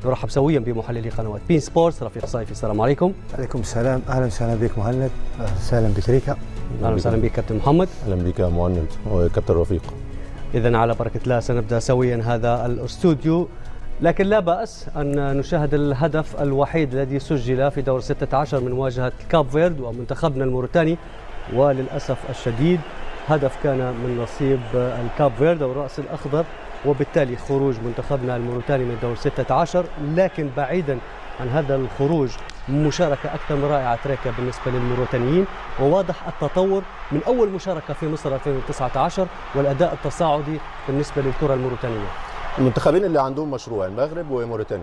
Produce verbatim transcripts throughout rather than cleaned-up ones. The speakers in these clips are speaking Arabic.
نرحب سويا بمحللي قنوات بين سبورتس رفيق صيفي. السلام عليكم. عليكم السلام، اهلا وسهلا بك مهند، اهلا وسهلا بتريكا. اهلا وسهلا بك كابتن محمد. اهلا بك يا مهند وكابتن رفيق. اذا على بركه الله سنبدا سويا هذا الاستوديو، لكن لا باس ان نشاهد الهدف الوحيد الذي سجل في دور ستة عشر من مواجهه كاب فيرد ومنتخبنا الموريتاني، وللاسف الشديد هدف كان من نصيب الكاب فيرد او الراس الاخضر، وبالتالي خروج منتخبنا الموريتاني من دور ستة عشر. لكن بعيدا عن هذا الخروج مشاركة أكثر من رائعة تريكا بالنسبة للموريتانيين، وواضح التطور من أول مشاركة في مصر ألفين وتسعة عشر والأداء التصاعدي بالنسبة للكرة الموريتانية. المنتخبين اللي عندهم مشروع المغرب وموريتانيا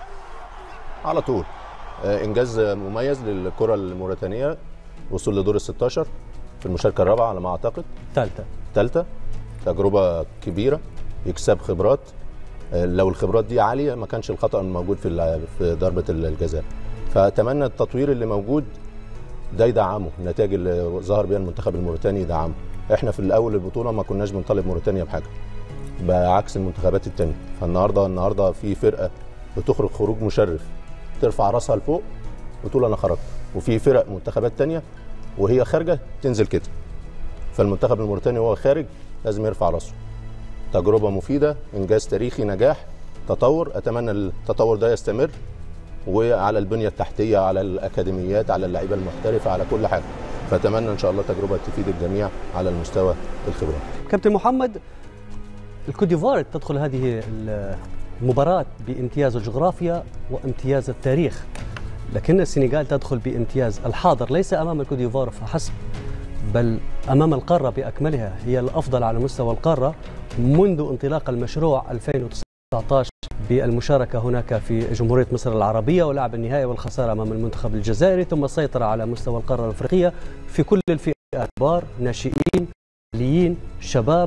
على طول إنجاز مميز للكرة الموريتانية، وصول لدور ال ستة عشر في المشاركة الرابعة على ما أعتقد، ثالثة ثالثة تجربة كبيرة، يكسب خبرات. لو الخبرات دي عاليه ما كانش الخطا موجود في في ضربه الجزاء. فاتمنى التطوير اللي موجود ده يدعمه، النتائج اللي ظهر بيها المنتخب الموريتاني يدعمه. احنا في الاول البطوله ما كناش بنطالب موريتانيا بحاجه بعكس المنتخبات الثانيه. فالنهارده النهارده في فرقه بتخرج خروج مشرف ترفع راسها لفوق وتقول انا خرجت، وفي فرق منتخبات ثانيه وهي خارجه تنزل كده. فالمنتخب الموريتاني وهو خارج لازم يرفع راسه. تجربة مفيدة، إنجاز تاريخي، نجاح، تطور. أتمنى التطور ده يستمر، وعلى البنية التحتية، على الأكاديميات، على اللعيبة المحترفة، على كل حاجة. فأتمنى إن شاء الله تجربة تفيد الجميع على المستوى الخبرات. كابتن محمد، الكوت ديفوار تدخل هذه المباراة بامتياز الجغرافيا وامتياز التاريخ، لكن السنغال تدخل بامتياز الحاضر، ليس أمام الكوت ديفوار فحسب بل أمام القارة بأكملها. هي الأفضل على مستوى القارة منذ انطلاق المشروع ألفين وتسعة عشر بالمشاركة هناك في جمهورية مصر العربية، ولعب النهائي والخسارة أمام المنتخب الجزائري، ثم السيطرة على مستوى القارة الأفريقية في كل الفئات، كبار، ناشئين، حاليين، شباب،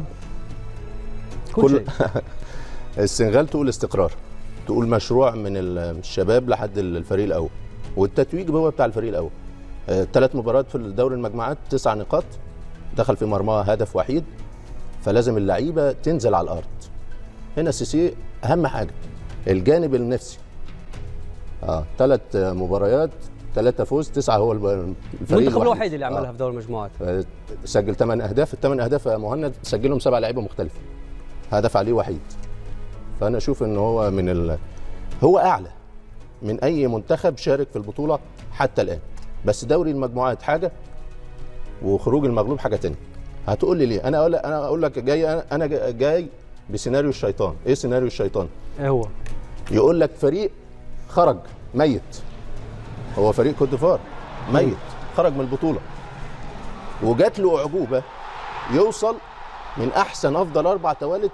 كل, كل شيء. السنغال تقول استقرار، تقول مشروع من الشباب لحد الفريق الأول، والتتويج هو بتاع الفريق الأول. ثلاث مباريات في الدوري المجموعات، تسع نقاط، دخل في مرماها هدف وحيد، فلازم اللعيبه تنزل على الارض. هنا السيسي اهم حاجه الجانب النفسي. اه ثلاث مباريات، ثلاثه فوز، تسعه هو الفريق المنتخب الوحيد اللي عملها آه. في دوري المجموعات. آه. سجل ثمان اهداف، الثمان اهداف يا مهند سجلهم سبع لعيبه مختلفه، هدف عليه وحيد. فانا اشوف ان هو من ال... هو اعلى من اي منتخب شارك في البطوله حتى الان. بس دوري المجموعات حاجه وخروج المغلوب حاجه ثانيه. هتقول لي ليه؟ انا اقول انا اقول لك جاي انا جاي بسيناريو الشيطان. ايه سيناريو الشيطان؟ ايه هو؟ يقول لك فريق خرج ميت، هو فريق كوت ديفوار ميت، خرج من البطوله وجات له اعجوبه يوصل من احسن افضل اربع توالت،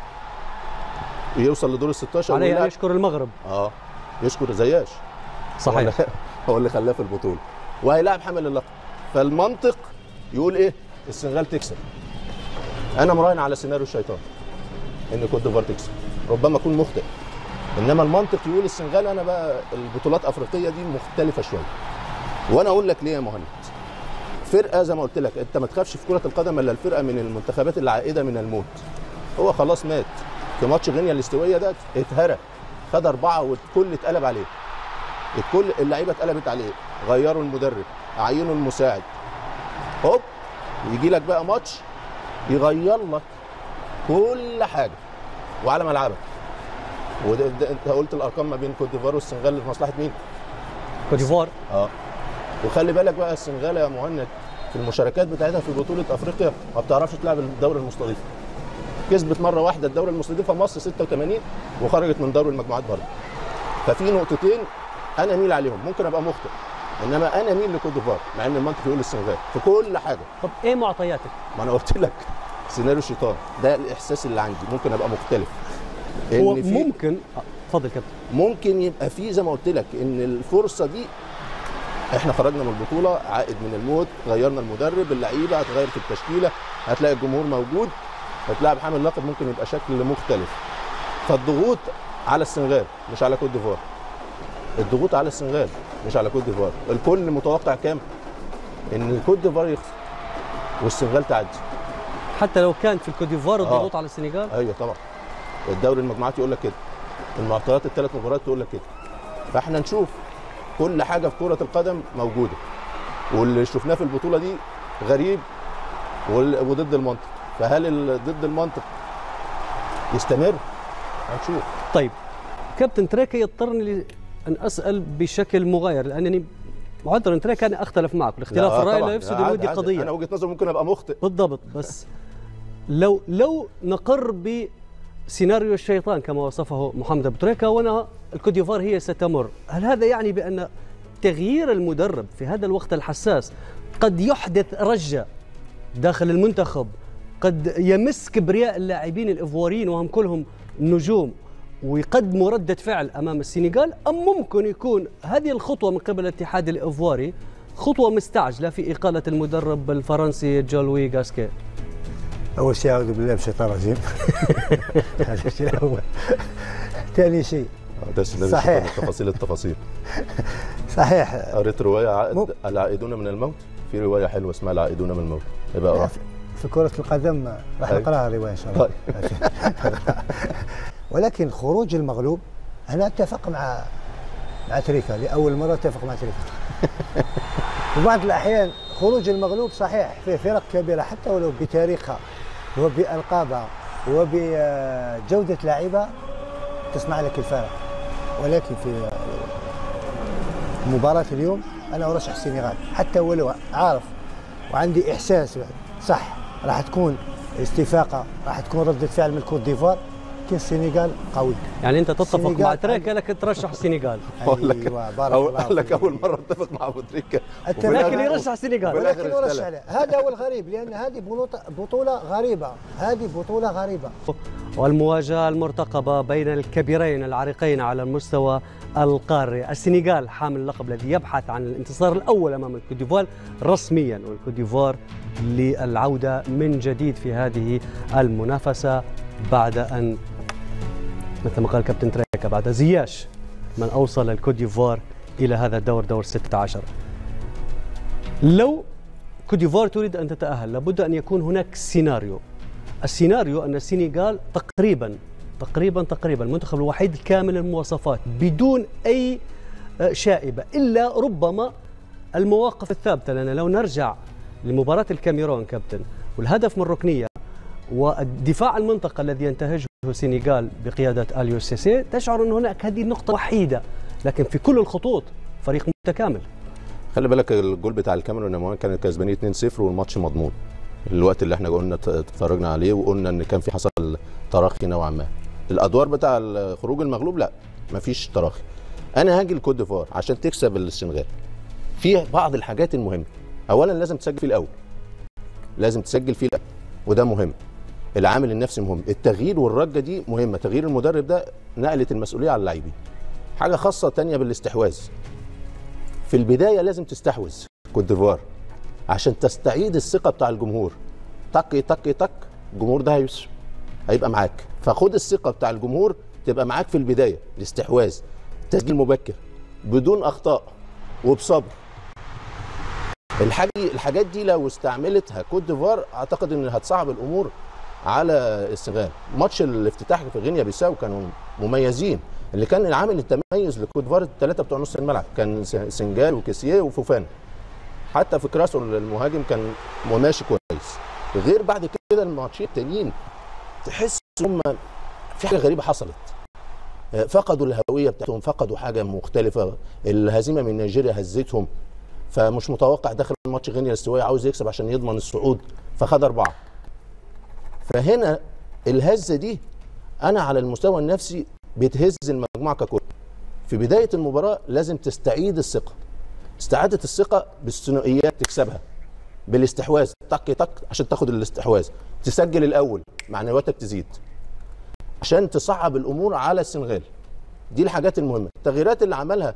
يوصل لدور ال ستة عشر. عليه ان يشكر المغرب. اه يشكر زياش، صحيح، هو اللي خلاه في البطوله وهيلاعب حامل اللقب. فالمنطق يقول ايه؟ السنغال تكسب. انا مراهن على سيناريو الشيطان ان كوت ديفوار تكسب، ربما اكون مخطئ، انما المنطق يقول السنغال. انا بقى البطولات الافريقيه دي مختلفه شويه، وانا اقول لك ليه يا مهند. فرقه زي ما قلت لك، انت ما تخافش في كره القدم الا الفرقه من المنتخبات العائده من الموت. هو خلاص مات في ماتش غينيا الاستوائيه ده، اتهرى، خد اربعه والكل اتقلب عليه، الكل اللعيبه اتقلبت عليه، غيروا المدرب، عينوا المساعد، هوب يجي لك بقى ماتش يغير لك كل حاجه وعلى ملعبك. وده انت قلت الارقام ما بين كوت ديفوار والسنغال في مصلحه مين؟ كوت ديفوار. اه وخلي بالك بقى السنغال يا مهند في المشاركات بتاعتها في بطوله افريقيا ما بتعرفش تلعب الدوري المستضيف. كسبت مره واحده الدوري المستضيفه مصر ستة وثمانين وخرجت من دوري المجموعات برضه. ففي نقطتين انا اميل عليهم، ممكن ابقى مخطئ، انما انا اميل لكوت ديفوار مع ان المنطق يقول السنغال في كل حاجه. طب ايه معطياتك؟ ما انا قلت لك سيناريو الشيطان ده الاحساس اللي عندي، ممكن ابقى مختلف. هو ممكن اتفضل كابتن. ممكن يبقى في زي ما قلت لك ان الفرصه دي احنا خرجنا من البطوله عائد من الموت، غيرنا المدرب، اللعيبه هتغير في التشكيله، هتلاقي الجمهور موجود، هتلاعب حامل لقب، ممكن يبقى شكل مختلف. فالضغوط على السنغال مش على كوت ديفوار. الضغوط على السنغال مش على كوت ديفوار. الكل متوقع كام؟ ان كوت ديفوار يخسر والسنغال تعدي. حتى لو كان في الكوت ديفوار الضغوط آه. على السنغال؟ ايوه طبعا. الدوري المجموعات يقول لك كده. المعطيات الثلاث مباريات تقول لك كده. فاحنا نشوف كل حاجه في كره القدم موجوده، واللي شفناه في البطوله دي غريب وضد المنطق. فهل ضد المنطق يستمر؟ هنشوف. طيب كابتن تريكا يضطرني ان اسال بشكل مغاير، لانني معذر تريكا انا اختلف معك، الاختلاف الراي لا يفسد الود قضيه. انا وجهه نظري ممكن ابقى مخطئ بالضبط، بس لو لو نقر بسيناريو الشيطان كما وصفه محمد ابو تريكا، وانا الكوت ديفوار هي ستمر، هل هذا يعني بان تغيير المدرب في هذا الوقت الحساس قد يحدث رجه داخل المنتخب، قد يمس كبرياء اللاعبين الإيفواريين وهم كلهم نجوم ويقدموا ردة فعل أمام السنغال، أم ممكن يكون هذه الخطوة من قبل الاتحاد الإيفواري خطوة مستعجلة في إقالة المدرب الفرنسي جون لوي غاسكي؟ أول شيء أعوذ بالله من الشيطان الرجيم. هذا الشيء الأول. ثاني شيء صحيح تفاصيل التفاصيل صحيح. قريت رواية عائد العائدون من الموت، في رواية حلوة اسمها العائدون من الموت، يبقى أقرأ. في كرة القدم راح نقراها الرواية إن شاء الله. ولكن خروج المغلوب أنا أتفق مع مع تريكا، لأول مرة أتفق مع تريكا. في بعض الأحيان خروج المغلوب صحيح في فرق كبيرة حتى ولو بتاريخها وبألقابها وبجودة لاعبها تصنع لك الفارق، ولكن في مباراة اليوم أنا أرشح السنغال حتى ولو عارف وعندي إحساس صح راح تكون استفاقة، راح تكون ردة فعل من الكوت ديفوار، لكن السنغال قوي. يعني انت تتفق مع تريكا لك ترشح السنغال؟ ايوه بارك الله فيك. لك اول مره اتفق مع ابو تريكا لكن يرشح السنغال، ولكن يرشح له. هذا هو الغريب، لان هذه بطوله غريبه، هذه بطوله غريبه. والمواجهه المرتقبه بين الكبيرين العريقين على المستوى القاري، السنغال حامل اللقب الذي يبحث عن الانتصار الاول امام الكوت ديفوار رسميا، والكوت ديفوار للعوده من جديد في هذه المنافسه بعد ان مثل ما قال كابتن تريكا بعد زياش من اوصل الكوت ديفوار الى هذا الدور دور ستة عشر. لو كوت ديفوار تريد ان تتاهل لابد ان يكون هناك سيناريو. السيناريو ان السنغال تقريبا تقريبا تقريبا المنتخب الوحيد كامل المواصفات بدون اي شائبه، الا ربما المواقف الثابته. لان لو نرجع لمباراه الكاميرون كابتن والهدف من ركنيه والدفاع المنطقه الذي ينتهجه السنغال بقياده اليو سيسي، تشعر ان هناك هذه النقطه وحيده، لكن في كل الخطوط فريق متكامل. خلي بالك الجول بتاع الكاميرون كانوا كسبانين اتنين صفر والماتش مضمون. الوقت اللي احنا قلنا اتفرجنا عليه وقلنا ان كان في حصل تراخي نوعا ما. الادوار بتاع خروج المغلوب لا مفيش تراخي. انا هاجي الكوت ديفوار عشان تكسب السنغال في بعض الحاجات المهمه. اولا لازم تسجل فيه الاول، لازم تسجل فيه الاول وده مهم. العامل النفسي مهم، التغيير والرجه دي مهمه. تغيير المدرب ده نقلت المسؤوليه على اللاعبين. حاجه خاصه ثانيه بالاستحواذ، في البدايه لازم تستحوذ كوت ديفوار عشان تستعيد الثقه بتاع الجمهور. طق طق طق الجمهور ده هيسر هيبقى معاك، فخد الثقه بتاع الجمهور تبقى معاك في البدايه. الاستحواذ، تسجيل مبكر بدون اخطاء وبصبر. الحاجه الحاجات دي لو استعملتها كوت ديفوار اعتقد ان هتصعب الامور على السنغال. ماتش الافتتاح في غينيا بيساو كانوا مميزين، اللي كان العامل التميز لكوت ديفوار الثلاثه بتوع نص الملعب كان سنجال وكيسيه وفوفانا. حتى في كراسو المهاجم كان ماشي كويس. غير بعد كده الماتشين التانيين تحس هم في حاجه غريبه حصلت، فقدوا الهويه بتاعتهم، فقدوا حاجه مختلفه. الهزيمه من نيجيريا هزتهم، فمش متوقع داخل الماتش غينيا الاستوائي عاوز يكسب عشان يضمن الصعود فخد اربعه. فهنا الهزه دي انا على المستوى النفسي بتهز المجموعه ككل. في بدايه المباراه لازم تستعيد الثقه. استعاده الثقه بالثنائيات تكسبها، بالاستحواذ طق طق عشان تاخد الاستحواذ، تسجل الاول معنوياتك تزيد عشان تصعب الامور على السنغال. دي الحاجات المهمه. التغييرات اللي عملها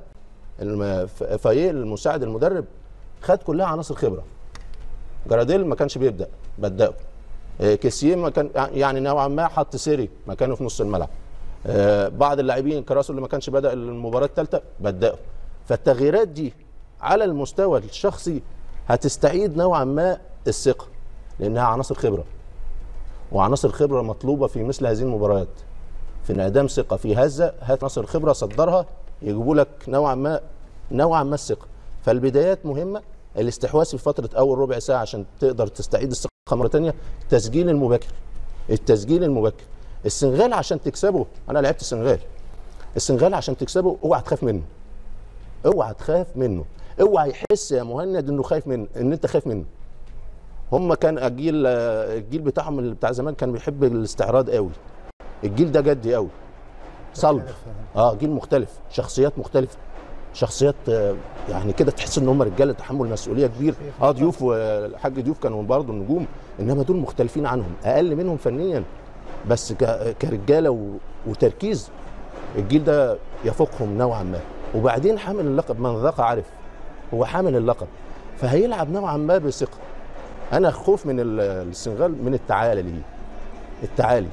فايه المساعد المدرب خد كلها عناصر خبره. جراديل ما كانش بيبدا بدأه، كيسيه ما كان يعني نوعا ما حط سيري مكانه في نص الملعب. بعض اللاعبين كراسو اللي ما كانش بدا المباراه الثالثه بدأه. فالتغييرات دي على المستوى الشخصي هتستعيد نوعا ما الثقه، لانها عناصر خبره، وعناصر خبره مطلوبه في مثل هذه المباريات. في انعدام ثقه، في هزه، هات عناصر خبره صدرها يجيبوا لك نوعا ما نوعا ما الثقه. فالبدايات مهمه، الاستحواذ في فتره اول ربع ساعه عشان تقدر تستعيد الثقه مره ثانيه، التسجيل المبكر التسجيل المبكر. السنغال عشان تكسبه، انا لعبت السنغال، السنغال عشان تكسبه اوعى تخاف منه، اوعى تخاف منه، اوعى يحس يا مهند انه خايف من ان انت خايف منه. هم كان الجيل الجيل بتاعهم اللي بتاع زمان كان بيحب الاستعراض قوي، الجيل ده جدي قوي صلب، اه جيل مختلف، شخصيات مختلفه، شخصيات يعني كده تحس ان هم رجاله تحمل مسؤوليه كبير. اه ضيوف والحاج ضيوف كانوا برضه نجوم، انما دول مختلفين عنهم، اقل منهم فنيا بس كرجاله وتركيز. الجيل ده يفوقهم نوعا ما، وبعدين حامل اللقب، من ذاق عرف، هو حامل اللقب فهيلعب نوعا ما بثقه. انا خوف من السنغال من التعالي ليه، التعالي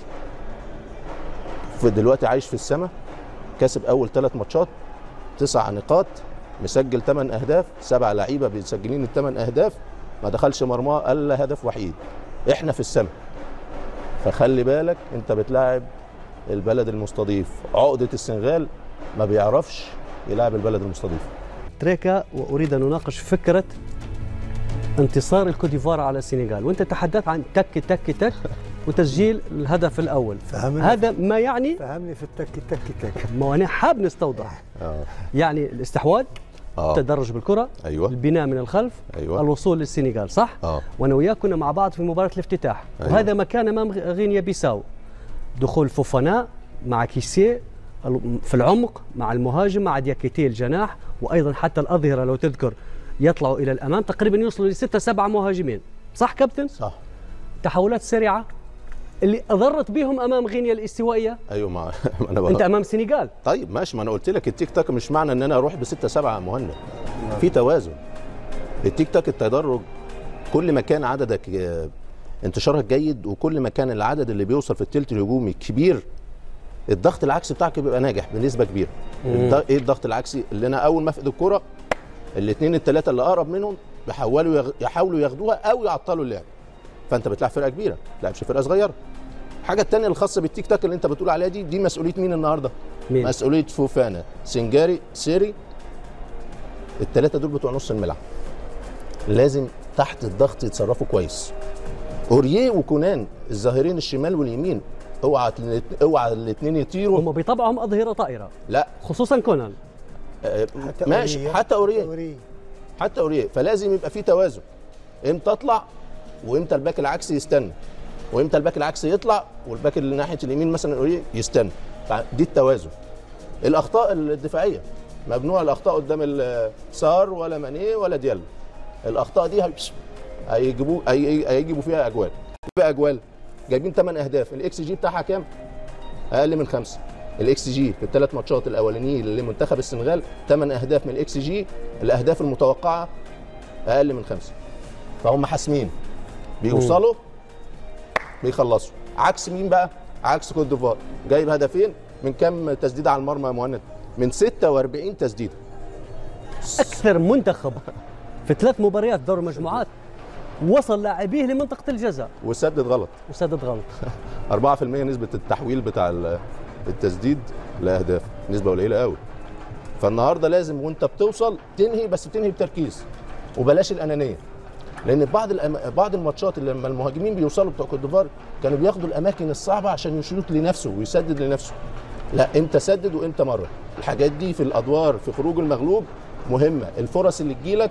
في دلوقتي عايش في السماء، كسب اول ثلاث ماتشات تسع نقاط، مسجل ثمان اهداف، سبع لعيبه بيسجلين الثمان اهداف، ما دخلش مرماه الا هدف وحيد. احنا في السماء، فخلي بالك انت بتلاعب البلد المستضيف. عقده السنغال ما بيعرفش يلعب البلد المستضيف. تريكا، واريد ان اناقش فكره انتصار الكوتيفوار على السنغال، وانت تحدثت عن تك تك تك وتسجيل الهدف الاول. فهمني هذا ما يعني فهمني في التك تك تك. ما انا حاب نستوضح. آه. يعني الاستحواذ، آه. التدرج بالكره، أيوة. البناء من الخلف، أيوة. الوصول للسنغال، صح؟ آه. وانا وياك كنا مع بعض في مباراه الافتتاح. أيوة. وهذا مكان امام غينيا بيساو، دخول فوفانا مع كيسيه في العمق، مع المهاجم، مع دياكيتي الجناح، وايضا حتى الاظهره لو تذكر يطلعوا الى الامام، تقريبا يوصلوا لستة سبعة مهاجمين، صح كابتن؟ صح. تحولات سريعه اللي اضرت بهم امام غينيا الاستوائيه. ايوه ما انا بقى. انت امام السنغال. طيب ماشي، ما انا قلت لك التيك تاك مش معنى ان انا اروح بستة سبعة مهند، في توازن. التيك تاك التدرج، كل ما كان عددك انتشارك جيد وكل ما كان العدد اللي بيوصل في الثلث الهجومي كبير، الضغط العكسي بتاعك بيبقى ناجح بنسبه كبيره. ايه الضغط العكسي؟ اللي انا اول ما افقد الكره الاثنين الثلاثه اللي اقرب منهم بيحاولوا يغ... يحاولوا ياخدوها او يعطلوا اللعب، فانت بتلعب فرقه كبيره، ما بتلعبش فرقه صغيره. الحاجه الثانيه الخاصه بالتيك تاك اللي انت بتقول عليها دي، دي مسؤوليه مين النهارده؟ مين؟ مسؤوليه فوفانا، سنجاري، سيري، الثلاثه دول بتوع نص الملعب، لازم تحت الضغط يتصرفوا كويس. اوريه وكونان الظاهرين الشمال واليمين، اوعى اوعى الاثنين يطيروا. هم بيطبعهم اظهره طائره، لا خصوصا كونان. آه ماشي، حتى اوريه حتى اوريه فلازم يبقى في توازن، امتى اطلع وامتى الباك العكسي يستنى، وامتى الباك العكسي يطلع والباك اللي ناحيه اليمين مثلا اوريه يستنى. دي التوازن. الاخطاء الدفاعيه، ممنوع الاخطاء قدام سار ولا ماني ولا ديالو. الاخطاء دي هيجيبوا هيجيبوا فيها اجوال. فيها اجوال جايبين ثمان اهداف، الاكس جي بتاعها كام؟ اقل من خمسة. الاكس جي في الثلاث ماتشات الاولانيين لمنتخب السنغال ثمان اهداف من الاكس جي، الاهداف المتوقعه اقل من خمسة. فهم حاسمين، بيوصلوا بيخلصوا. عكس مين بقى؟ عكس كوت ديفوار، جايب هدفين من كام تسديده على المرمى يا مهند؟ من ستة وأربعين تسديده. اكثر منتخب في ثلاث مباريات دور المجموعات وصل لاعبيه لمنطقه الجزاء وسدد غلط وسدد غلط. أربعة في المية نسبه التحويل بتاع التسديد لاهداف، نسبه قليله قوي. فالنهارده لازم وانت بتوصل تنهي، بس تنهي بتركيز وبلاش الانانيه، لان بعض الأم... بعض الماتشات اللي لما المهاجمين بيوصلوا بتوع كوت ديفوار كانوا بياخدوا الاماكن الصعبه عشان يشوط لنفسه ويسدد لنفسه. لا، امتى سدد وامتى مره. الحاجات دي في الادوار في خروج المغلوب مهمه. الفرص اللي تجيلك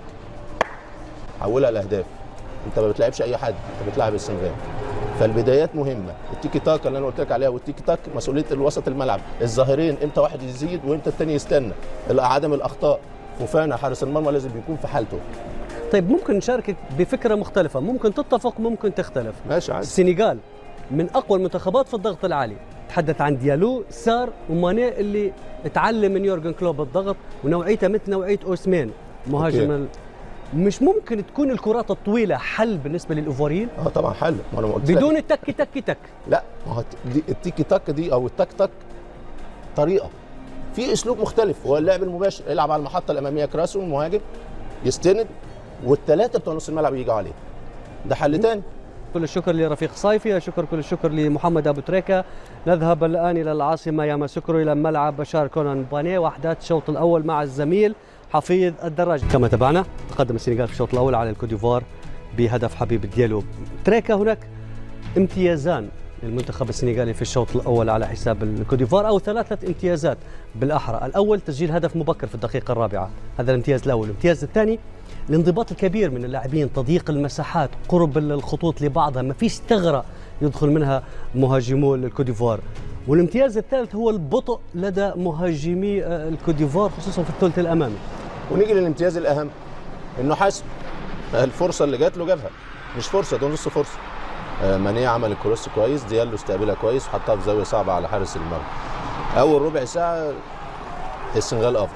حولها لاهداف. انت ما بتلعبش اي حد، انت بتلعب السنغال. فالبدايات مهمه. التيكي تاك اللي انا قلت لك عليها، والتيكي تاك مسؤوليه الوسط الملعب، الظاهرين امتى واحد يزيد وامتى الثاني يستنى، عدم الاخطاء. فوفانا حارس المرمى لازم يكون في حالته. طيب ممكن نشاركك بفكره مختلفه، ممكن تتفق ممكن تختلف. ماشي عادي. السنغال من اقوى المنتخبات في الضغط العالي، تحدث عن ديالو، سار وماني اللي اتعلم من يورجن كلوب الضغط، ونوعيته مثل نوعيه اوسمان مهاجم ال... مش ممكن تكون الكرات الطويله حل بالنسبه للاوفوريين؟ اه طبعا حل، ما انا قلت بدون التك تك تك. لا، ما هو التيكي تاك دي او التك تك طريقه، في اسلوب مختلف، هو اللعب المباشر، يلعب على المحطه الاماميه كراسو المهاجم يستند والثلاثه بتوع نص الملعب يجوا عليه. ده حل تاني. كل الشكر لرفيق صيفي، أشكر كل الشكر لمحمد أبو تريكة. نذهب الآن إلى العاصمة ياماسوكرو إلى ملعب بشار كونان بانيه وأحداث الشوط الأول مع الزميل حفيظ الدراج. كما تابعنا تقدم السنغال في الشوط الأول على الكوديفوار بهدف حبيب ديالو. تريكة، هناك امتيازان للمنتخب السنغالي في الشوط الأول على حساب الكوديفوار، أو ثلاثة امتيازات بالأحرى. الأول تسجيل هدف مبكر في الدقيقة الرابعة، هذا الامتياز الأول. الامتياز الثاني الانضباط الكبير من اللاعبين، تضييق المساحات، قرب الخطوط لبعضها، ما فيش ثغرة يدخل منها مهاجمو الكوديفوار. والامتياز الثالث هو البطء لدى مهاجمي الكوديفوار خصوصا في الثلث الأمامي. ونيجي للامتياز الأهم، إنه حاسم الفرصة اللي جات له جابها، مش فرصة، ده نص فرصة. مانيه عمل الكروس كويس، ديالو استقبلها كويس وحطها في زاويه صعبه على حارس المرمى. اول ربع ساعه السنغال افضل،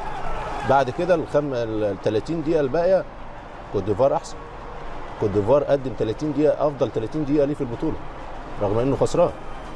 بعد كده الخم ال ثلاثين دقيقه الباقيه كوت ديفوار احسن. كوت ديفوار قدم ثلاثين دقيقه، افضل ثلاثين دقيقه ليه في البطوله رغم انه خسران.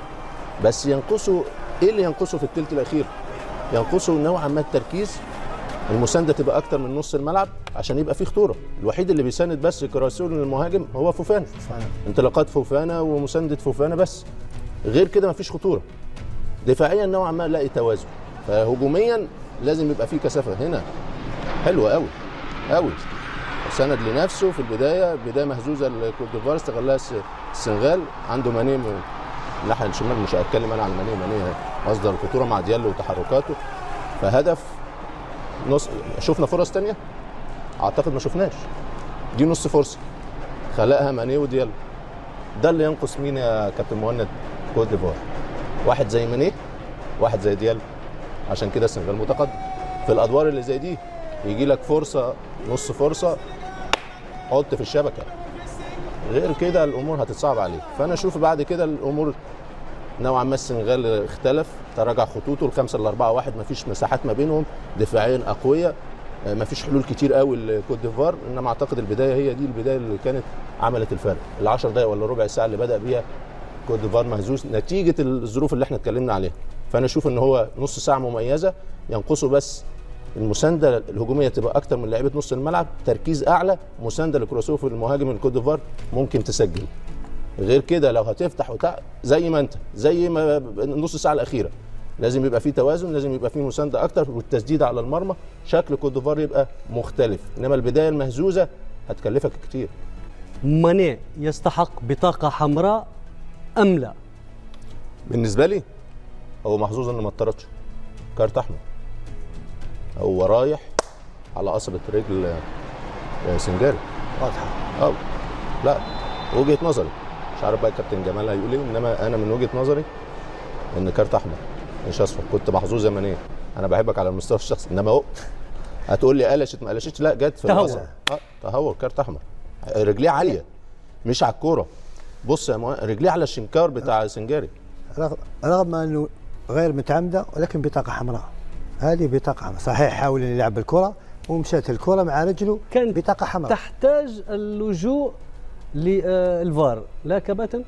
بس ينقصه ايه اللي ينقصه في الثلث الاخير؟ ينقصه نوعا ما التركيز، المسانده تبقى اكتر من نص الملعب عشان يبقى فيه خطوره. الوحيد اللي بيساند بس كراسون للمهاجم هو فوفانا، انطلاقات فوفانا ومسانده فوفانا بس، غير كده مفيش خطوره. دفاعيا نوعا ما لاقي توازن، فهجوميا لازم يبقى فيه كثافه. هنا حلوه قوي قوي، سند لنفسه في البدايه، بدايه مهزوزه لكوت ديفوار استغلها السنغال. عنده مانيه من الناحيه الشمال، مش هتكلم انا على مانيه، مانيه مصدر الخطوره مع ديالو وتحركاته، فهدف. نص شفنا فرص تانية؟ اعتقد ما شفناش. دي نص فرصه خلقها مانيه وديالو. ده اللي ينقص مين يا كابتن مهند؟ كوت ديفوار، واحد زي مانيه، واحد زي ديالو. عشان كده السنغال متقدم في الادوار اللي زي دي. يجي لك فرصه، نص فرصه، حط في الشبكه، غير كده الامور هتتصعب عليك. فانا اشوف بعد كده الامور نوعا ما السنغال اختلف، تراجع خطوطه الخمسه لاربعه واحد، مفيش مساحات ما بينهم، دفاعيا اقوياء، مفيش حلول كتير قوي لكوت ديفوار. انما اعتقد البدايه هي دي البدايه اللي كانت عملت الفرق. العشر دقائق ولا ربع ساعه اللي بدا بيها كوت ديفوار مهزوز نتيجه الظروف اللي احنا اتكلمنا عليها. فانا اشوف ان هو نص ساعه مميزه، ينقصه بس المسانده الهجوميه تبقى اكتر من لعيبه نص الملعب، تركيز اعلى، مسانده لكروسوف المهاجم الكوت ديفوار ممكن تسجل. غير كده لو هتفتح وتع... زي ما انت زي ما النص ساعه الاخيره لازم يبقى فيه توازن، لازم يبقى فيه مسانده اكتر، والتسديده على المرمى شكل كوت ديفوار يبقى مختلف. انما البدايه المهزوزه هتكلفك كتير. مانيه يستحق بطاقه حمراء ام لا؟ بالنسبه لي هو محظوظ انه ما اتطردش، كارت احمر. هو رايح على قصبه رجل سنجاري واضحه. اه لا، وجهه نظري، مش عارف بقى الكابتن جمال هيقول ايه، انما انا من وجهه نظري ان كارت احمر مش اصفر. كنت محظوظ يا مانيه، انا بحبك على المستوى الشخصي، انما هو هتقول لي قلشت ما قلشتش، لا جت في تهور. اه تهور، كارت احمر. رجليه عاليه مش على الكوره. بص يا مو... رجليه على الشنكار بتاع سنجاري، رغم رغم انه غير متعمده، ولكن بطاقه حمراء. هذه بطاقه حمراء، صحيح حاول يلعب بالكره ومشات الكره مع رجله، كان بطاقه حمراء. تحتاج اللجوء للفار، لا كباتن؟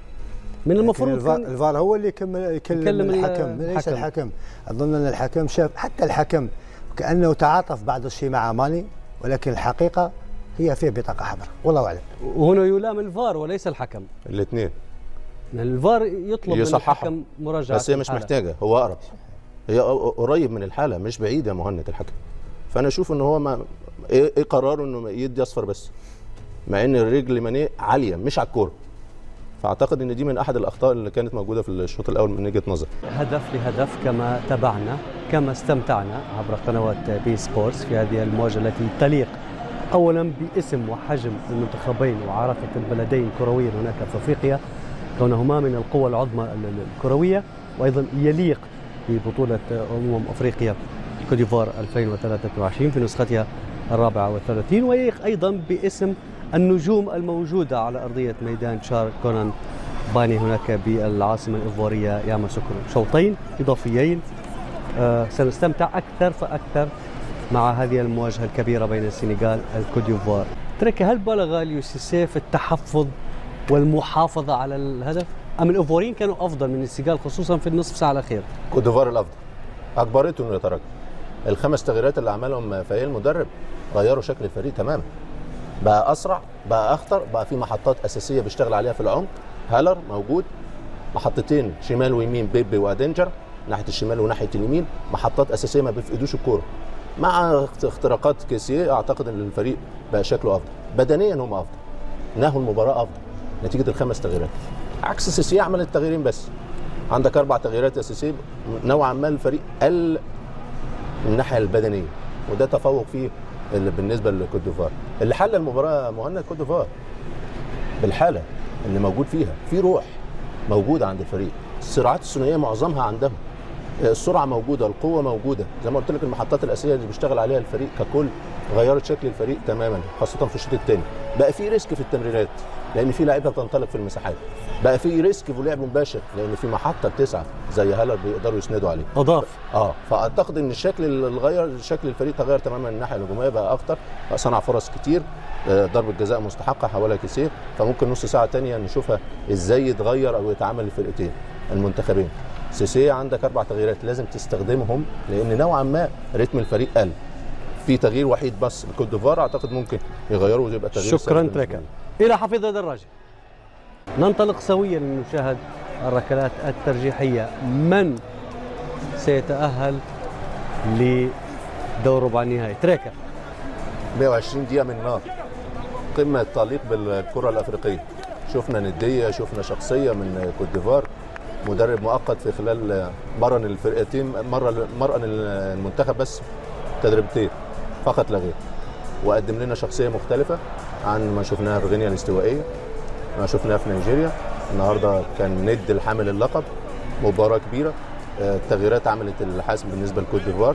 من المفروض الفار, كان الفار هو اللي يكمل يكلم, يكلم الحكم، ليس الحكم. الحكم اظن ان الحكم شاف، حتى الحكم كانه تعاطف بعض الشيء مع ماني، ولكن الحقيقه هي فيه بطاقه حمراء، والله اعلم. وهنا يلام الفار وليس الحكم. الاثنين الفار يطلب من الحكم مراجعه، بس هي مش الحالة. محتاجه، هو اقرب، هي قريب من الحاله، مش بعيد يا مهند الحكم. فانا اشوف ان هو ما ايه, إيه قراره انه يدي اصفر بس، مع ان الرجل مانيه عاليه مش على الكوره. فاعتقد ان دي من احد الاخطاء اللي كانت موجوده في الشوط الاول من وجهه نظري. هدف لهدف، كما تابعنا كما استمتعنا عبر قنوات بي سبورتس في هذه المواجهه التي تليق اولا باسم وحجم المنتخبين وعراقه البلدين كرويا هناك في افريقيا، كونهما من القوى العظمى الكرويه، وايضا يليق ببطوله امم افريقيا كوت ديفوار ألفين وثلاثة وعشرين في نسختها الرابعه والثلاثين، ويليق ايضا باسم النجوم الموجودة على أرضية ميدان شار كونان باني هناك بالعاصمة الإيفوارية ياماسوكرو. شوطين إضافيين، آه سنستمتع أكثر فأكثر مع هذه المواجهة الكبيرة بين السنغال والكوت ديفوار. تركي، هل بلغ ليو سيسي في التحفظ والمحافظة على الهدف؟ أم الإيفواريين كانوا أفضل من السنغال خصوصا في النصف ساعة الأخير؟ كوت ديفوار الأفضل، أجبرته إنه يتراجع. الخمس تغييرات اللي عملهم فايل المدرب غيروا شكل الفريق تماما. بقى اسرع، بقى اخطر، بقى في محطات اساسيه بيشتغل عليها في العمق. هالر موجود، محطتين شمال ويمين بيبي وادنجر، ناحيه الشمال وناحيه اليمين، محطات اساسيه ما بيفقدوش الكوره. مع اختراقات كيسيه اعتقد ان الفريق بقى شكله افضل، بدنيا هم افضل، نهوا المباراه افضل نتيجه الخمس تغييرات. عكس سيسيه عمل التغييرين بس. عندك اربع تغييرات اساسيه، نوعا ما الفريق قل من الناحيه البدنيه، وده تفوق فيه اللي بالنسبه لكوت ديفوار. اللي حل المباراه مهند كوت ديفوار بالحاله اللي موجود فيها، في روح موجوده عند الفريق، الصراعات الثنائيه معظمها عندهم، السرعه موجوده، القوه موجوده، زي ما قلت لك المحطات الاساسيه اللي بيشتغل عليها الفريق ككل غيرت شكل الفريق تماما، خاصه في الشوط الثاني. بقى في ريسك في التمريرات لان في لعيبه بتنطلق في المساحات، بقى في ريسك في لعب مباشر لان في محطه بتسعه زي هالر بيقدروا يسندوا عليه. اضاف اه فاعتقد ان الشكل اللي غير شكل الفريق تغير تماما، الناحيه الهجوميه بقى اخطر، بقى صنع فرص كتير، ضربه جزاء مستحقه حولها كيسيه، فممكن نص ساعه ثانيه نشوفها ازاي يتغير او يتعامل الفرقتين المنتخبين. سيسيه عندك اربع تغييرات لازم تستخدمهم لان نوعا ما رتم الفريق قل. في تغيير وحيد بس لكوت ديفوار اعتقد ممكن يغيروا ويبقى تغيير. شكرا تريكا. الى حفيظ دراجي. ننطلق سويا لنشاهد الركلات الترجيحيه. من سيتاهل لدور ربع النهائي؟ تريكا. مئة وعشرين دقيقه من نار، قمه تليق بالكره الافريقيه. شفنا نديه، شفنا شخصيه من كوت ديفوار، مدرب مؤقت في خلال مرن الفرقتين، مره مرن المنتخب بس تدريبتين فقط لا غير، وقدم لنا شخصيه مختلفه عن ما شفناها في غينيا الاستوائيه، ما شفناها في نيجيريا. النهارده كان ند الحامل اللقب، مباراه كبيره، التغييرات عملت الحاسم بالنسبه لكوت ديفوار.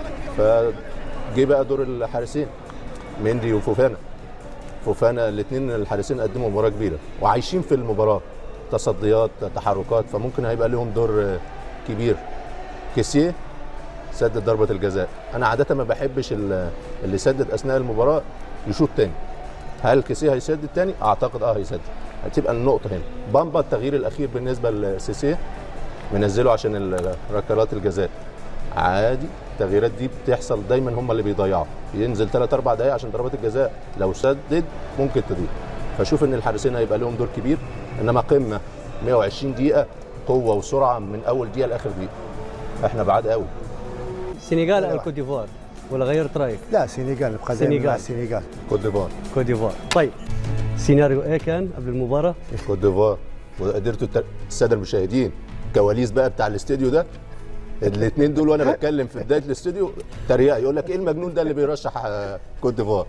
فجي بقى دور الحارسين مندي وفوفانا. فوفانا الاثنين الحارسين قدموا مباراه كبيره وعايشين في المباراه، تصديات، تحركات، فممكن هيبقى لهم دور كبير. كيسيه سدد ضربه الجزاء، انا عاده ما بحبش اللي يسدد اثناء المباراه يشوط تاني. هل كيسيه هيسدد تاني؟ اعتقد اه هيسدد، هتبقى النقطه هنا. بامبا التغيير الاخير بالنسبه لسيسيه منزله عشان ركلات الجزاء، عادي، التغييرات دي بتحصل دايما، هم اللي بيضيعوا، ينزل ثلاث اربع دقائق عشان ضربات الجزاء لو سدد ممكن تضيع. فشوف ان الحارسين هيبقى لهم دور كبير، انما قمه مئة وعشرين دقيقه قوه وسرعه من اول دقيقه لاخر دقيقه، احنا بعاد قوي. السنغال او كوت ديفوار ولا غيرت رايك؟ لا السنغال، نبقى دائما مع السنغال. كوت ديفوار. كوت ديفوار. طيب سيناريو ايه كان قبل المباراه؟ كوت ديفوار. وقدرتوا الساده المشاهدين كواليس بقى بتاع الاستديو ده، الاثنين دول وانا بتكلم في بدايه الاستوديو تريقه، يقول لك ايه المجنون ده اللي بيرشح كوت ديفوار؟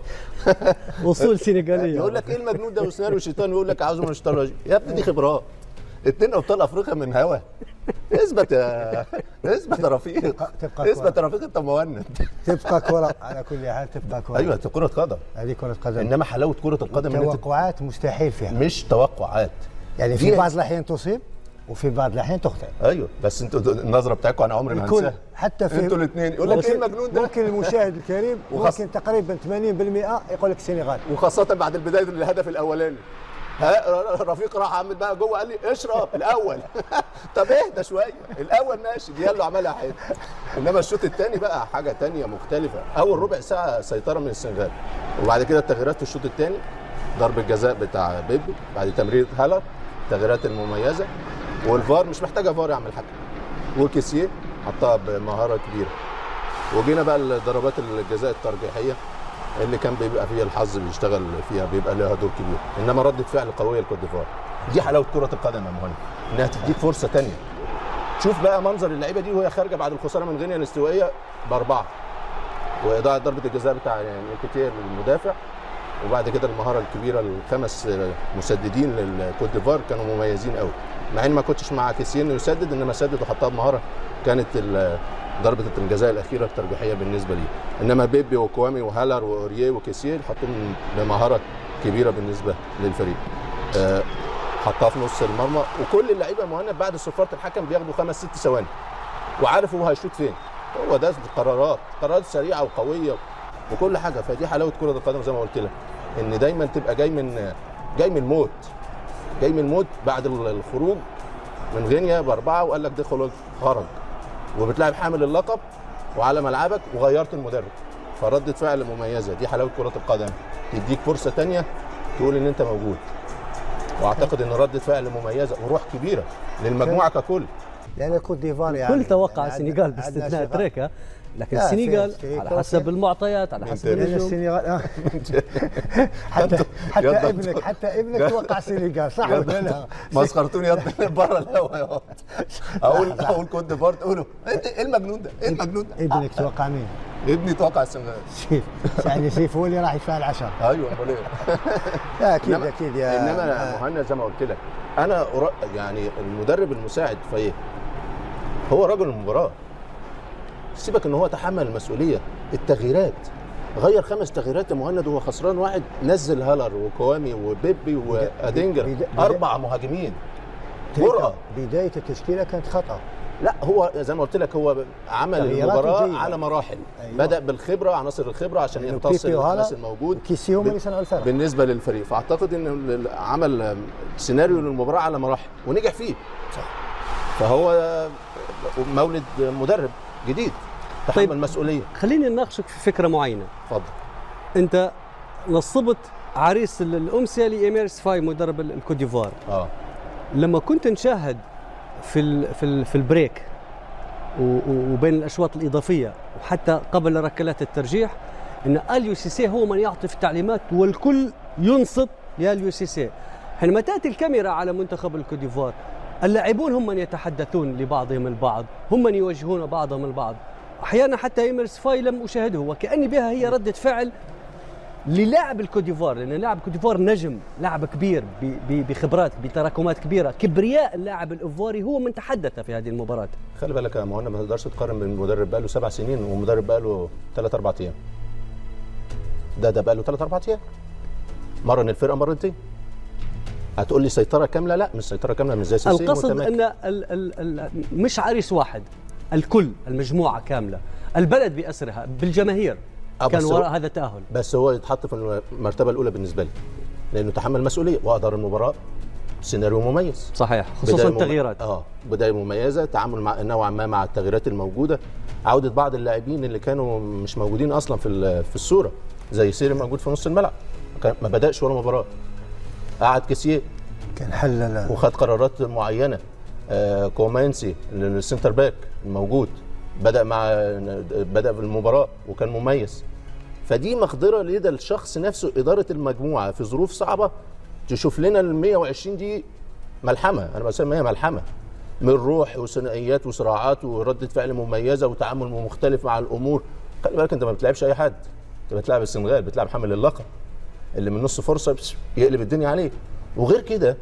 وصول سنغاليه. يقول لك ايه المجنون ده وسيناريو الشيطان، يقول لك عاوزهم الشيطان. يا ابني دي خبرات، اثنين ابطال افريقيا من هوا. اثبت يا اثبت يا رفيق، اثبت يا رفيق، انت مهند. تبقى كره على كل حال، تبقى كره. ايوه كره قدم، هذه كره قدم. انما حلاوه كره القدم توقعات مستحيل فيها، مش توقعات يعني في بعض الاحيان تصيب وفي بعض الاحيان تخطئ. ايوه بس انتوا النظره بتاعتكم انا عمري ما هنساها، حتى في انتوا الاثنين يقول لك ايه المجنون ده. ممكن المشاهد الكريم وخص... ممكن تقريبا ثمانين بالمئة يقول لك السنغال، وخاصه بعد البدايه الهدف الاولاني. رفيق راح عامل بقى جوه قال لي اشرب الاول. طب اهدى شويه، الاول ماشي ديالو عملها حلو، انما الشوط الثاني بقى حاجه ثانيه مختلفه. اول ربع ساعه سيطره من السنغال، وبعد كده التغييرات في الشوط الثاني، ضرب الجزاء بتاع بيبي بعد تمريره هالر، التغييرات المميزه، والفار مش محتاجه فار يعمل حاجه، وكيسيه حطها بمهاره كبيره. وجينا بقى لضربات الجزاء الترجيحيه اللي كان بيبقى فيها الحظ بيشتغل فيها، بيبقى لها دور كبير، انما ردة فعل قويه لكوت ديفوار. دي حلاوه كره القدم يا مهند، انها تديك فرصه ثانيه. شوف بقى منظر اللعيبه دي وهي خارجه بعد الخساره من غينيا الاستوائيه باربعه، واضاعه ضربه الجزاء بتاع انكيتير المدافع، وبعد كده المهاره الكبيره، الخمس مسددين للكوت ديفوار كانوا مميزين قوي، مع ان ما كنتش مع كيسيه انه يسدد، انما سدد وحطها بمهاره. كانت ضربه الجزاء الاخيره الترجيحيه بالنسبه لي، انما بيبي وكوامي وهالر واوريه وكيسيه حطوهم بمهاره كبيره بالنسبه للفريق. أه حطها في نص المرمى، وكل اللعيبه مهند بعد صفاره الحكم بياخدوا خمس ست ثواني وعارف هو هيشوط فين. هو ده قرارات قرارات سريعه وقويه وكل حاجه. فدي حلاوه كره القدم زي ما قلت لك، ان دايما تبقى جاي من جاي من الموت، جاي من الموت بعد الخروج من غينيا باربعه، وقال لك دخل خرج، وبتلاعب حامل اللقب وعلى ملعبك وغيرت المدرب، فردة فعل مميزه. دي حلاوه كره القدم. تديك فرصه ثانيه تقول ان انت موجود. واعتقد ان رده فعل مميزه وروح كبيره للمجموعه ككل. يعني كوت ديفوار يعني كل توقع يعني السنغال باستثناء تريكا، لكن لا، السنغال في- في على كوت- حسب المعطيات على حسب يعني النجوم. السنغال آه. حتى حتى يلا. ابنك حتى ابنك توقع السنغال صح ولا لا؟ مسخرتوني يا بره الهوا يا واد. اقول اقول كوت ديفوار تقولوا ايه المجنون ده؟ ايه المجنون ده؟ ابنك توقع مين؟ ابني توقع السنغال. سيف يعني سيف هو اللي راح يدفع العشرة. ايوه امال ايه؟ لا اكيد إنما- اكيد يا انما يا مهند زي ما قلت لك انا أرا- يعني المدرب المساعد فايه؟ هو رجل المباراه. سيبك ان هو تحمل المسؤوليه. التغييرات غير خمس تغييرات يا مهند وهو خسران واحد، نزل هالر وكوامي وبيبي وادينجر، بدا- اربع مهاجمين. تريكا جرأة. بداية التشكيلة كانت خطأ. لا هو زي ما قلت لك هو عمل تغييراته المباراه جيدة. على مراحل. أيوة. بدا بالخبره، عناصر الخبره عشان يعني يمتص بيبي وهالا الناس الموجود كيسي هم بال- اللي صنعوا الفرق. بالنسبه للفريق. فاعتقد ان ال- عمل سيناريو للمباراه على مراحل ونجح فيه. صح. فهو مولد مدرب جديد تحمل طيب. مسؤوليه. خليني نناقشك في فكره معينه. اتفضل. انت نصبت عريس ال- الامسيه لايميرس فاي مدرب ال- الكوت ديفوار. اه لما كنت نشاهد في ال في ال في البريك و- و- وبين الاشواط الاضافيه وحتى قبل ركلات الترجيح ان اليو سيسي هو من يعطي في التعليمات والكل ينصت لاليو سيسي. حينما تاتي الكاميرا على منتخب الكوت ديفوار اللاعبون هم من يتحدثون لبعضهم البعض، هم من يوجهون بعضهم البعض. احيانا حتى ايميرس فاي لم اشاهده وكاني بها هي رده فعل للاعب الكوت ديفوار، لان لاعب الكوت ديفوار نجم، لاعب كبير ب- ب- بخبرات بتراكمات كبيره، كبرياء اللاعب الايفواري هو من تحدث في هذه المباراه. خلي بالك يا مهند ما تقدرش تقارن بين مدرب بقى له سبع سنين ومدرب بقى له ثلاث اربع ايام. ده ده بقى له ثلاث اربع ايام. مرن الفرقه مرتين. هتقول لي سيطره كامله؟ لا مش سيطره كامله، مش زي سيسي القصد متمكن. ان ال ال ال مش عريس واحد، الكل، المجموعه كامله، البلد باسرها بالجماهير آه، كان بس هو- وراء هذا التاهل. بس هو يتحط في المرتبه الاولى بالنسبه لي لانه تحمل مسؤوليه وادار المباراه سيناريو مميز. صحيح، خصوصا بداية مم- التغييرات. اه بدايه مميزه، تعامل مع نوعا ما مع التغييرات الموجوده، عوده بعض اللاعبين اللي كانوا مش موجودين اصلا في ال- في الصوره زي سيري موجود في نص الملعب كان ما بداش ولا مباراه. قعد كيسيه كان حل وخد قرارات معينه. آه كومانسي السنتر باك الموجود بدا مع بدا في المباراه وكان مميز. فدي مقدره لدى الشخص نفسه اداره المجموعه في ظروف صعبه تشوف لنا ال مية وعشرين دي ملحمه، انا بسميها ملحمه من روح وثنائيات وصراعات ورده فعل مميزه وتعامل مختلف مع الامور. خلي بالك انت ما بتلعبش اي حد، انت بتلعب السنغال، بتلعب حامل اللقب اللي من نص فرصه يقلب الدنيا عليه. وغير كده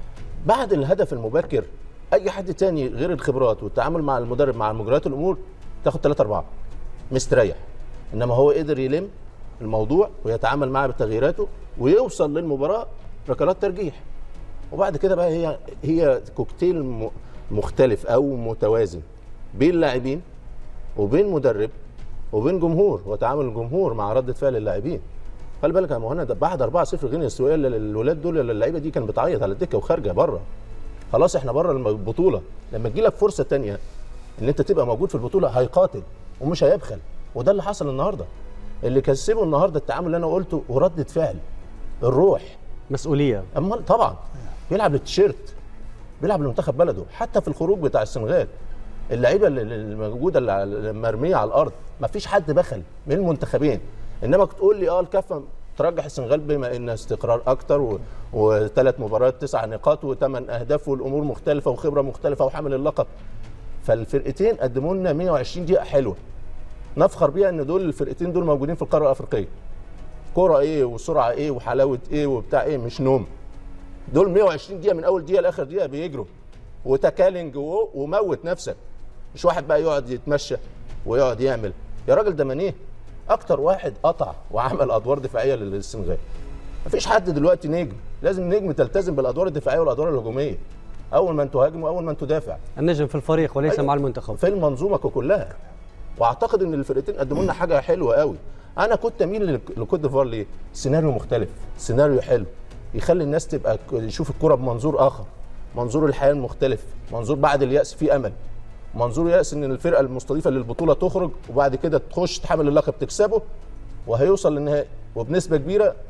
بعد الهدف المبكر اي حد تاني غير الخبرات والتعامل مع المدرب مع مجريات الامور تاخد ثلاثة أربعة مستريح. انما هو قدر يلم الموضوع ويتعامل معاه بتغييراته ويوصل للمباراه ركلات ترجيح. وبعد كده بقى هي هي كوكتيل م- مختلف او متوازن بين لاعبين وبين مدرب وبين جمهور وتعامل الجمهور مع رده فعل اللاعبين. خلي بالك يا مهند بعد أربعة صفر غينيا الاستوائيه الولاد دول اللعيبه دي كانت بتعيط على الدكه وخارجه بره. خلاص احنا بره البطوله. لما تجي لك فرصه ثانيه ان انت تبقى موجود في البطوله هيقاتل ومش هيبخل. وده اللي حصل النهارده. اللي كسبه النهارده التعامل اللي انا قلته ورده فعل، الروح. مسؤوليه. امال طبعا بيلعب للتيشيرت، بيلعب لمنتخب بلده. حتى في الخروج بتاع السنغال اللعيبه اللي- اللي موجوده اللي المرميه على الارض ما فيش حد بخل من المنتخبين. انما تقول لي اه الكفه ترجح السنغال بما ان استقرار اكتر و... وثلاث مباريات تسع نقاط وثمان اهداف والامور مختلفه وخبره مختلفه وحامل اللقب. فالفرقتين قدموا لنا مية وعشرين دقيقه حلوه نفخر بيها ان دول الفرقتين دول موجودين في القاره الافريقيه. كوره ايه وسرعه ايه وحلاوه ايه وبتاع ايه، مش نوم. دول مية وعشرين دقيقه من اول دقيقه لاخر دقيقه بيجروا وتكالنج و- وموت نفسك. مش واحد بقى يقعد يتمشى ويقعد يعمل. يا راجل ده مانيه اكتر واحد قطع وعمل ادوار دفاعيه للسنغال. مفيش حد دلوقتي نجم، لازم نجم تلتزم بالادوار الدفاعيه والادوار الهجوميه. اول ما انتوا هاجموا اول ما انتوا دافع. النجم في الفريق وليس أيوة. مع المنتخب. في المنظومه كلها. واعتقد ان الفرقتين قدموا لنا حاجه حلوه قوي. انا كنت اميل لكوت ديفوار ليه؟ سيناريو مختلف، سيناريو حلو يخلي الناس تبقى تشوف الكره بمنظور اخر، منظور الحياه المختلف، منظور بعد الياس في امل، منظور ياس ان الفرقه المستضيفه للبطوله تخرج وبعد كده تخش تحمل اللقب تكسبه وهيوصل للنهائي وبنسبه كبيره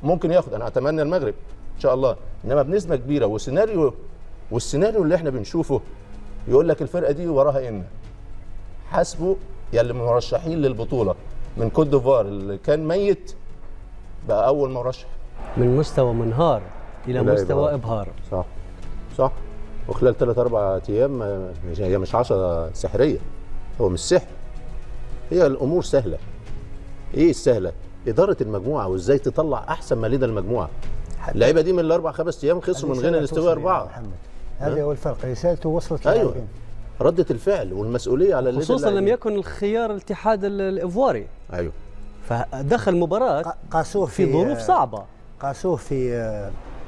ممكن ياخد، انا اتمنى المغرب ان شاء الله، انما بنسبه كبيره. وسيناريو والسيناريو اللي احنا بنشوفه يقول لك الفرقه دي وراها ان حاسبوا يا اللي مرشحين للبطوله من كوت ديفوار اللي كان ميت بقى اول مرشح، من مستوى منهار الى إلى مستوى إبهار. ابهار. صح صح. وخلال ثلاث اربع ايام مش هي مش عشرة سحريه، هو مش سحر، هي الامور سهله. ايه السهله؟ اداره المجموعه وازاي تطلع احسن ما لدى المجموعه. اللعيبه دي من الاربع خمس ايام خسروا من غير الاستواء اربعه. هذا هو الفرق، رسالته وصلت ايوه للاعبين. رده الفعل والمسؤوليه على خصوصا لم يكن الخيار الاتحاد ال- الايفواري، ايوه فدخل مباراه قاسوه في ظروف صعبه. قاسوه في آه،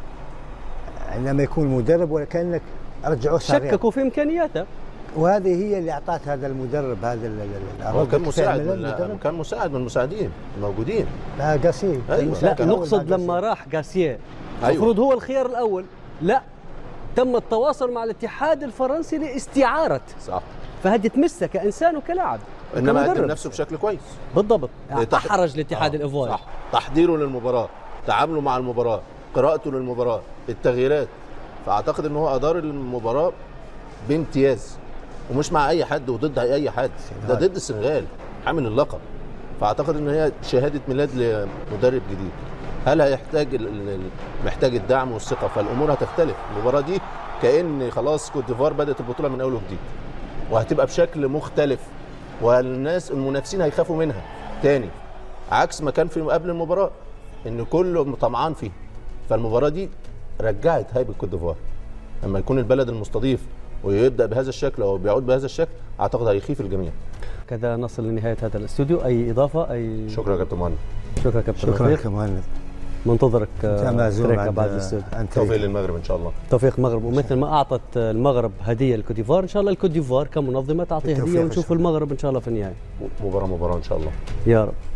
عندما يكون مدرب وكانك رجعوه صغير، شككوا في امكانياته، وهذه هي اللي اعطت هذا المدرب هذا ال- ال- هو الرد كان الفعل مساعد من من المدرب. كان مساعد من المساعدين الموجودين. لا قاسي أيوة. لا كان نقصد لما راح غاسيه المفروض هو الخيار الاول، لا تم التواصل مع الاتحاد الفرنسي لاستعاره، صح. فهذه تمسه كانسان وكلاعب انما قدم كمدرب. نفسه بشكل كويس بالضبط، تح- احرج الاتحاد آه، الايفواري. صح. تحضيره للمباراه، تعامله مع المباراه، قراءته للمباراه، التغييرات. فاعتقد ان هو ادار المباراه بامتياز، ومش مع اي حد وضد اي حد، ده ضد السنغال حامل اللقب. فاعتقد ان هي شهاده ميلاد لمدرب جديد. هل هيحتاج ال- ال- محتاج الدعم والثقه؟ فالامور هتختلف. المباراه دي كأن خلاص كوت ديفوار بدات البطوله من اول وجديد، وهتبقى بشكل مختلف، والناس المنافسين هيخافوا منها تاني، عكس ما كان في قبل المباراه ان كله طمعان فيه. فالمباراه دي رجعت هيبه كوت ديفوار. لما يكون البلد المستضيف ويبدا بهذا الشكل او بيعود بهذا الشكل، اعتقد هيخيف الجميع. كذا نصل لنهايه هذا الاستوديو. اي اضافه؟ اي شكرا يا كابتن مهند. شكرا كابتن شكرا رفيق. كمان. منتظرك انت معزوم تريكا عند بعد الاستوديو. عند توفيق تريكا. للمغرب ان شاء الله. توفيق المغرب، ومثل ما اعطت المغرب هديه لكوت ديفوار، ان شاء الله الكوت ديفوار كمنظمه تعطي بالتوفيق هديه إن ونشوف شاء الله. المغرب ان شاء الله في النهايه. مباراه مباراه ان شاء الله. يا رب.